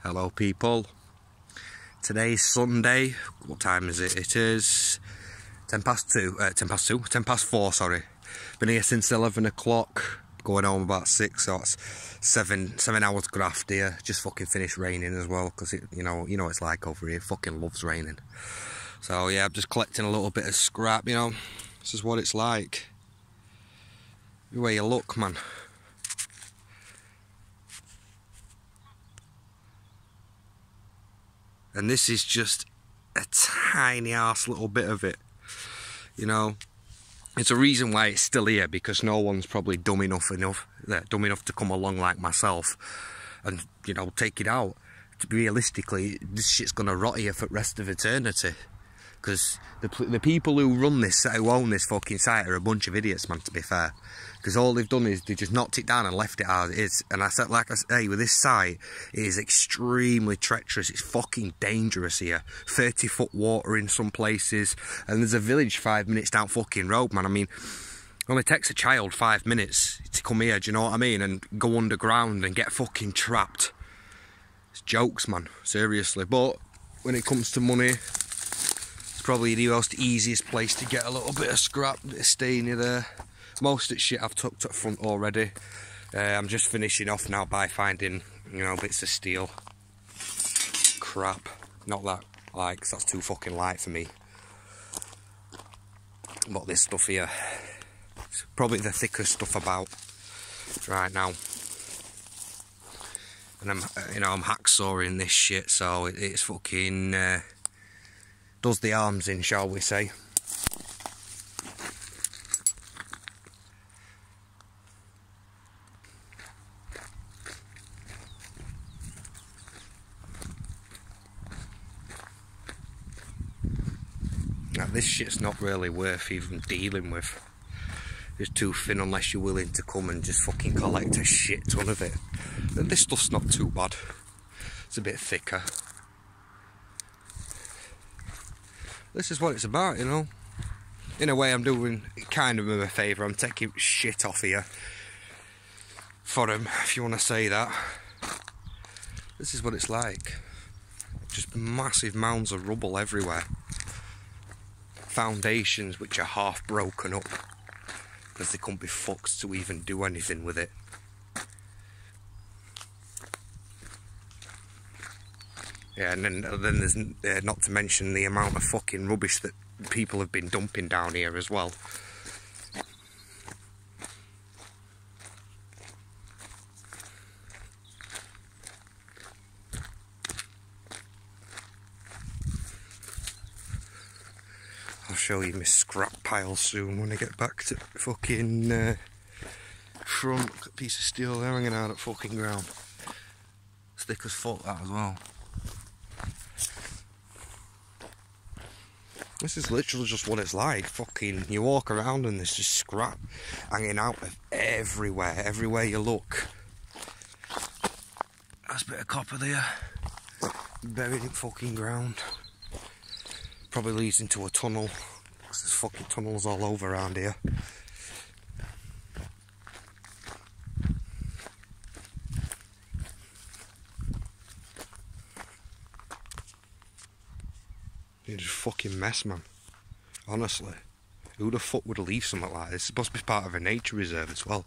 Hello people, today's Sunday. What time is it? It is 10 past 4, sorry. Been here since 11 o'clock, going home about 6, so it's 7 hours graft here. Just fucking finished raining as well, because you know it's like over here, fucking loves raining. So yeah, I'm just collecting a little bit of scrap, you know. This is what it's like. Everywhere you look, man. And this is just a tiny ass little bit of it, you know. It's a reason why it's still here, because no one's probably dumb enough to come along like myself and, you know, take it out. Realistically, this shit's gonna rot here for the rest of eternity, because the people who run this, who own this fucking site, are a bunch of idiots, man, to be fair. Because all they've done is they just knocked it down and left it as it is. And I said, like I say, with this site, it is extremely treacherous. It's fucking dangerous here. 30-foot water in some places, and there's a village 5 minutes down fucking road, man. I mean, it only takes a child 5 minutes to come here, do you know what I mean? And go underground and get fucking trapped. It's jokes, man, seriously. But when it comes to money, it's probably the most easiest place to get a little bit of scrap, bit of stain in there. Most of the shit I've tucked up front already. I'm just finishing off now by finding, you know, bits of steel. Crap. Not that light, because that's too fucking light for me. But this stuff here, it's probably the thickest stuff about right now. And I'm hacksawing this shit, so it's fucking does the arms in, shall we say. Now, this shit's not really worth even dealing with. It's too thin unless you're willing to come and just fucking collect a shit ton of it. And this stuff's not too bad. It's a bit thicker. This is what it's about, you know. In a way, I'm doing kind of him a favour. I'm taking shit off here for him, if you want to say that. This is what it's like. Just massive mounds of rubble everywhere. Foundations which are half broken up because they couldn't be fucked to even do anything with it. Yeah, and then there's not to mention the amount of fucking rubbish that people have been dumping down here as well. I'll show you my scrap pile soon when I get back to fucking front. Look at a piece of steel there hanging out at fucking ground. It's thick as fuck, that as well. This is literally just what it's like. Fucking, you walk around and there's just scrap hanging out of everywhere. Everywhere you look. That's a bit of copper there, buried in fucking ground. Probably leads into a tunnel, because there's fucking tunnels all over around here. It's just fucking mess, man. Honestly. Who the fuck would leave something like this? It's supposed to be part of a nature reserve as well.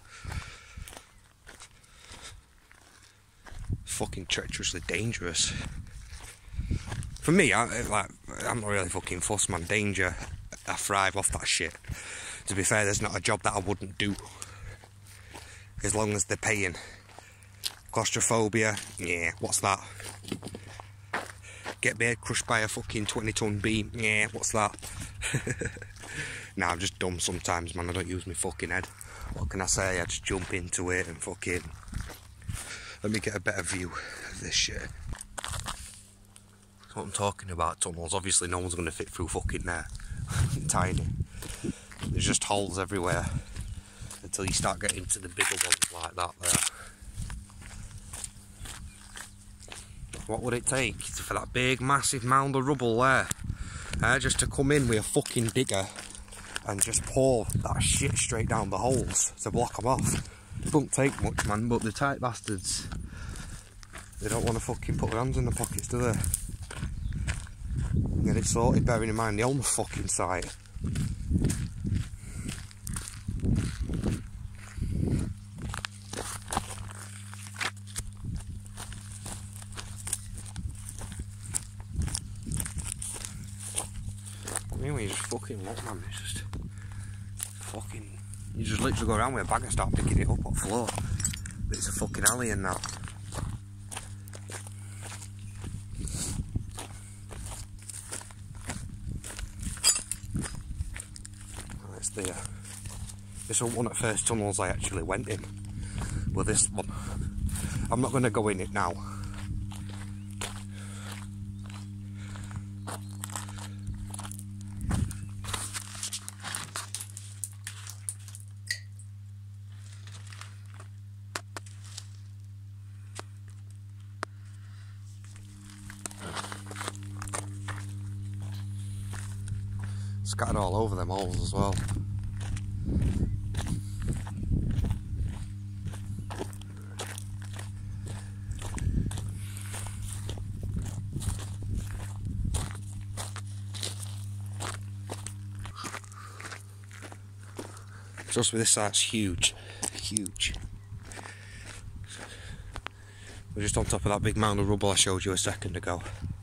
It's fucking treacherously dangerous. For me, I'm not really fucking fussed, man. Danger, I thrive off that shit. To be fair, there's not a job that I wouldn't do, as long as they're paying. Claustrophobia, yeah, what's that? Get my head crushed by a fucking 20-ton beam, yeah, what's that? Nah, I'm just dumb sometimes, man. I don't use my fucking head. What can I say? I just jump into it and fucking... Let me get a better view of this shit. What I'm talking about, tunnels. Obviously no one's going to fit through fucking there. Tiny. There's just holes everywhere until you start getting to the bigger ones like that there. What would it take for that big massive mound of rubble there just to come in with a fucking digger and just pour that shit straight down the holes to block them off? It doesn't take much, man, but the tight bastards They don't want to fucking put their hands in the pockets, do they? Get it sorted, bearing in mind the on the fucking site. I mean, when you just fucking look, man, it's just fucking. You just literally go around with a bag and start picking it up off the floor. But it's a fucking alley and that. That's the. This wasn't one of the first tunnels I actually went in. Well, this one. I'm not going to go in it now. Scattered all over them holes as well. Trust me, this site's huge. Huge. We're just on top of that big mound of rubble I showed you a second ago.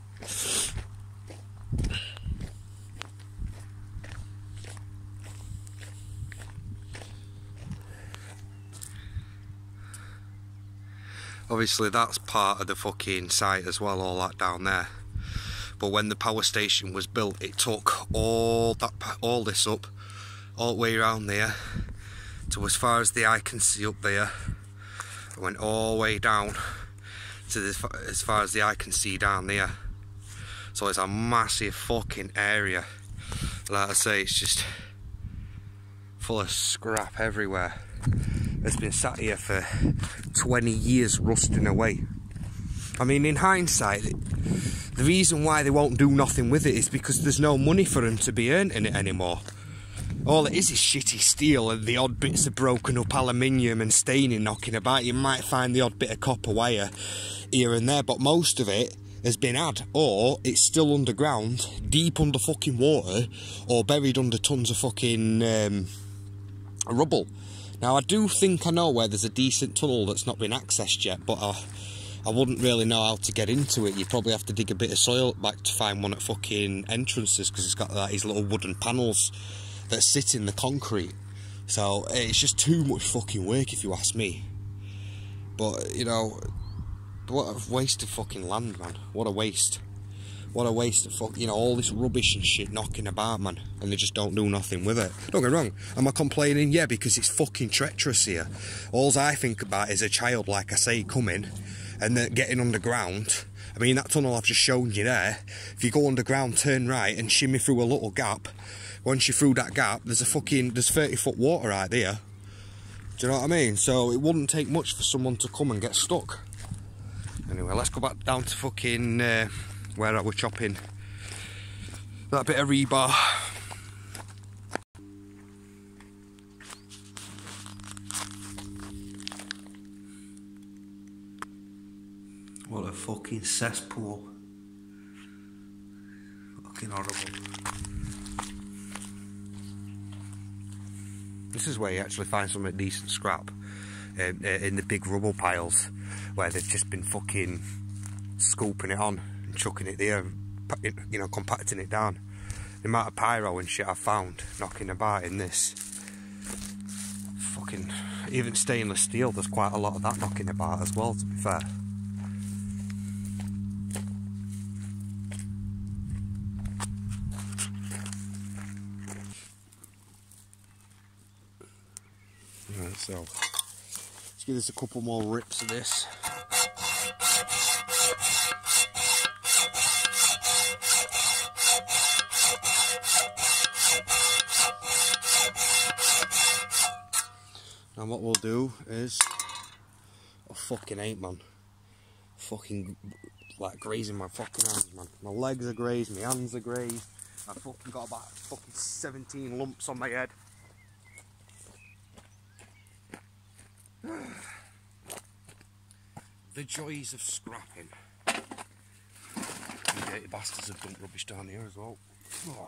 Obviously that's part of the fucking site as well, all that down there. But when the power station was built, it took all this up, all the way around there, to as far as the eye can see up there. It went all the way down to as far as the eye can see down there. So it's a massive fucking area. Like I say, it's just full of scrap everywhere. It's been sat here for 20 years rusting away. I mean, in hindsight, the reason why they won't do nothing with it is because there's no money for them to be earned in it anymore. All it is shitty steel and the odd bits of broken up aluminium and staining knocking about. You might find the odd bit of copper wire here and there, but most of it has been had, or it's still underground, deep under fucking water, or buried under tons of fucking rubble. Now, I do think I know where there's a decent tunnel that's not been accessed yet, but I wouldn't really know how to get into it. You probably have to dig a bit of soil back to find one at fucking entrances, because it's got like, these little wooden panels that sit in the concrete. So it's just too much fucking work, if you ask me. But, you know, what a waste of fucking land, man. What a waste. What a waste of fuck, you know, all this rubbish and shit knocking about, man, and they just don't do nothing with it. Don't get me wrong, am I complaining? Yeah, because it's fucking treacherous here. All I think about is a child, like I say, coming and then getting underground. I mean, that tunnel I've just shown you there, if you go underground, turn right and shimmy through a little gap, once you're through that gap, there's 30-foot water right there. Do you know what I mean? So it wouldn't take much for someone to come and get stuck. Anyway, let's go back down to fucking where I was chopping that bit of rebar. What a fucking cesspool. Fucking horrible. This is where you actually find some decent scrap, in the big rubble piles where they've just been fucking scooping it on and chucking it there, you know, compacting it down. The amount of pyro and shit I've found knocking about in this. Fucking, even stainless steel, there's quite a lot of that knocking about as well, to be fair. Right, so let's give this a couple more rips of this. And what we'll do is, I fucking hate, man. Fucking like grazing my fucking hands, man. My legs are grazed, my hands are grazed. I've fucking got about fucking 17 lumps on my head. The joys of scrapping. You dirty bastards have dumped rubbish down here as well. Oh.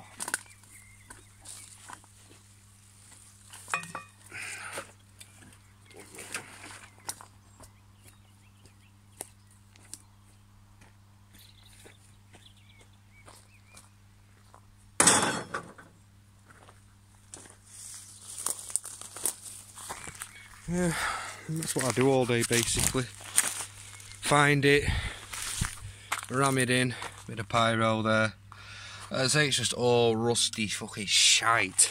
Yeah, that's what I do all day basically. Find it, ram it in, bit of pyro there. As I say, it's just all rusty fucking shite.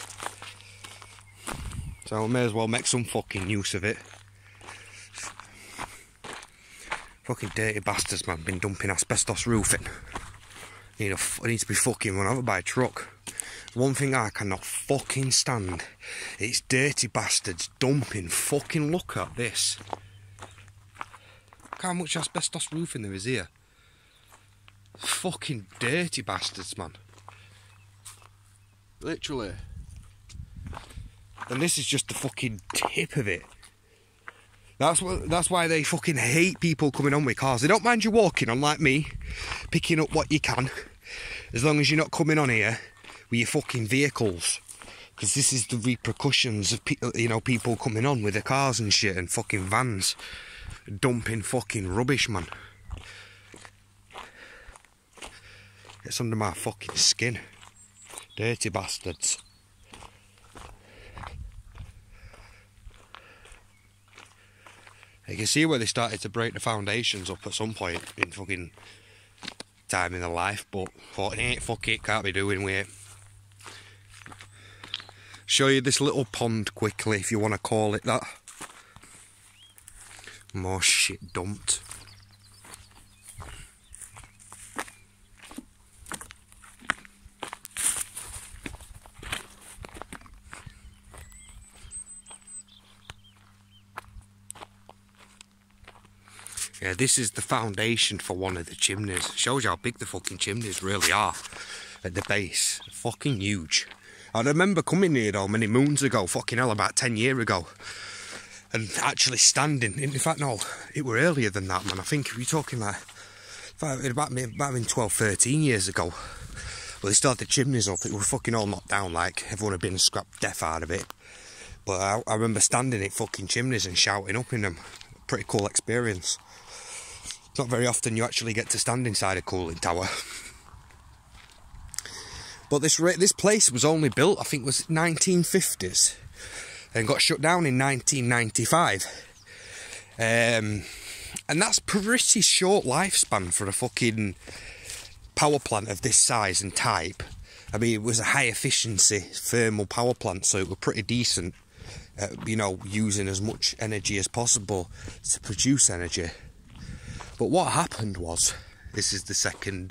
So I may as well make some fucking use of it. Fucking dirty bastards, man, been dumping asbestos roofing. It needs to be fucking run over by a truck. One thing I cannot fucking stand, it's dirty bastards dumping. Fucking look at this. Look how much asbestos roofing there is here. Fucking dirty bastards, man. Literally. And this is just the fucking tip of it. That's why they fucking hate people coming on with cars. They don't mind you walking on like me, picking up what you can, as long as you're not coming on here with your fucking vehicles, because this is the repercussions of people coming on with their cars and shit, and fucking vans dumping fucking rubbish, man. It's under my fucking skin. Dirty bastards. You can see where they started to break the foundations up at some point in fucking time in their life, but thought, fuck it, can't be doing with it. Show you this little pond quickly, if you want to call it that. More shit dumped. Yeah, this is the foundation for one of the chimneys. Shows you how big the fucking chimneys really are at the base. Fucking huge. I remember coming here though many moons ago, fucking hell, about 10 years ago, and actually standing. In fact, no, it were earlier than that, man. I think we're talking like about 12, 13 years ago. Well, they started the chimneys up. It was fucking all knocked down, like everyone had been scrapped death out of it. But I remember standing at fucking chimneys and shouting up in them. Pretty cool experience. Not very often you actually get to stand inside a cooling tower. But this place was only built, I think it was 1950s, and got shut down in 1995. And that's pretty short lifespan for a fucking power plant of this size and type. I mean, it was a high efficiency thermal power plant, so it was pretty decent. Using as much energy as possible to produce energy. But what happened was, this is the second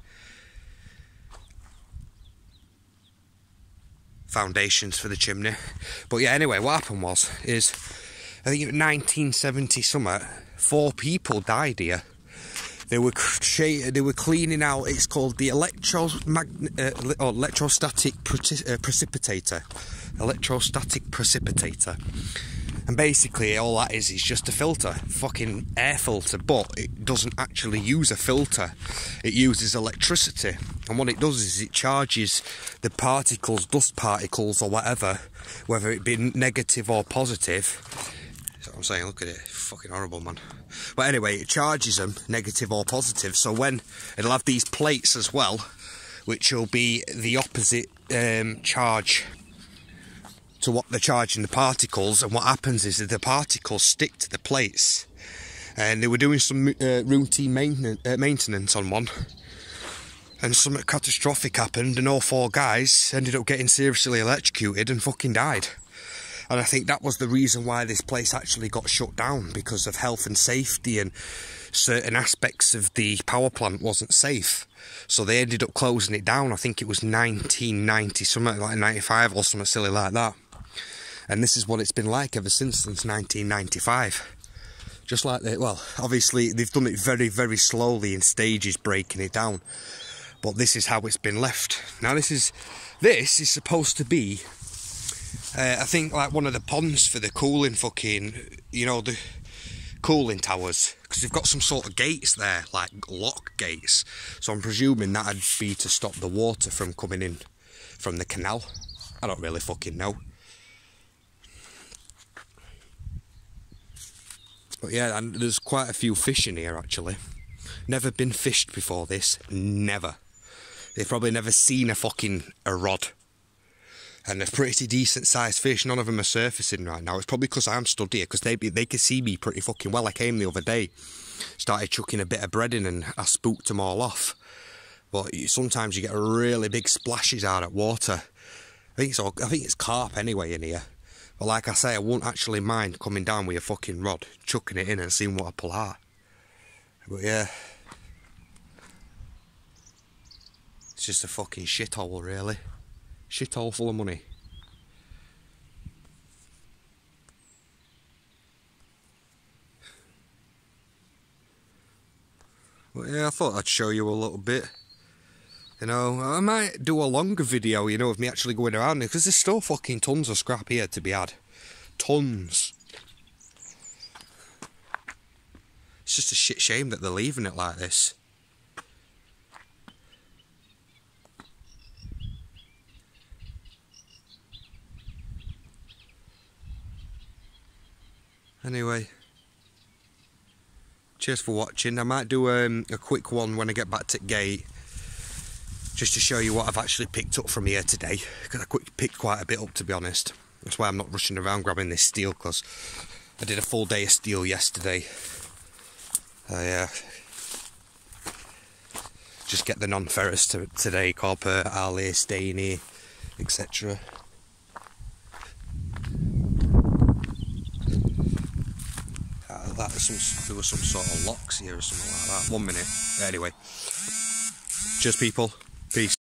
foundations for the chimney. But yeah, anyway, what happened was, I think in 1970 something, 4 people died here. They were cleaning out, it's called the electrostatic precipitator. Electrostatic precipitator. And basically all that is just a filter, fucking air filter, but it doesn't actually use a filter. It uses electricity, and what it does is it charges the particles, dust particles or whatever, whether it be negative or positive. That's what I'm saying, look at it, fucking horrible, man. But anyway, it charges them, negative or positive, so when it'll have these plates as well, which will be the opposite charge to what they're charging the particles, and what happens is that the particles stick to the plates. And they were doing some routine maintenance on one, and something catastrophic happened, and all 4 guys ended up getting seriously electrocuted and fucking died. And I think that was the reason why this place actually got shut down, because of health and safety, and certain aspects of the power plant wasn't safe. So they ended up closing it down. I think it was 1990, something like 95 or something silly like that. And this is what it's been like ever since 1995. Just like that. Well, obviously they've done it very, very slowly in stages, breaking it down. But this is how it's been left. Now this is supposed to be, I think, like one of the ponds for the cooling fucking, the cooling towers, because they've got some sort of gates there, like lock gates. So I'm presuming that'd be to stop the water from coming in from the canal. I don't really fucking know. But yeah, and there's quite a few fish in here actually. Never been fished before this, never. They've probably never seen a rod. And they're pretty decent sized fish. None of them are surfacing right now. It's probably because I'm stood here, because they can see me pretty fucking well. I came the other day, started chucking a bit of bread in, and I spooked them all off. But sometimes you get really big splashes out of water. I think it's carp anyway in here. But like I say, I won't actually mind coming down with a fucking rod, chucking it in and seeing what I pull out. But yeah, it's just a fucking shithole really. Shithole full of money. But yeah, I thought I'd show you a little bit. You know, I might do a longer video, you know, of me actually going around there, because there's still fucking tons of scrap here to be had. Tons. It's just a shit shame that they're leaving it like this. Anyway, cheers for watching. I might do a quick one when I get back to gate, just to show you what I've actually picked up from here today, because I picked quite a bit up, to be honest. That's why I'm not rushing around grabbing this steel, because I did a full day of steel yesterday. Yeah. Just get the non-ferrous today, copper, alloy, stainy, etc. There was some sort of locks here or something like that. 1 minute. Anyway. Cheers people. Peace.